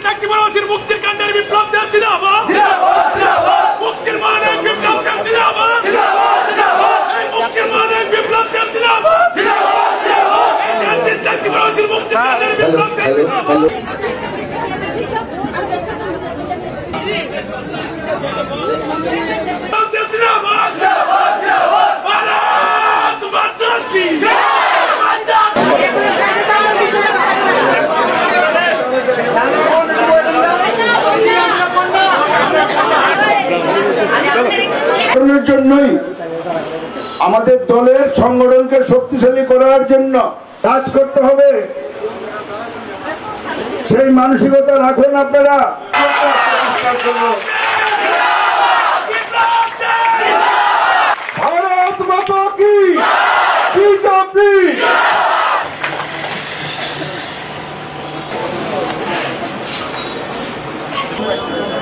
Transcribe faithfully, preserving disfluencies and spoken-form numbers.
চাকরিবাসীর মুক্তির কাণ্ডের বিপ্লব চাচ্ছি না মুক্তির মানে বিপ্লব চাচ্ছি না মুক্তির মানে বিপ্লব চাচ্ছি না চাকরিবাসীর মুক্তির কাণ্ডের বিপ্লব চাচ্ছি না জন্যই আমাদের দলের সংগঠনকে শক্তিশালী করার জন্য কাজ করতে হবে। সেই মানসিকতা রাখুন আপনারা। ভারত মাতা কি বিজেপি। Thank you.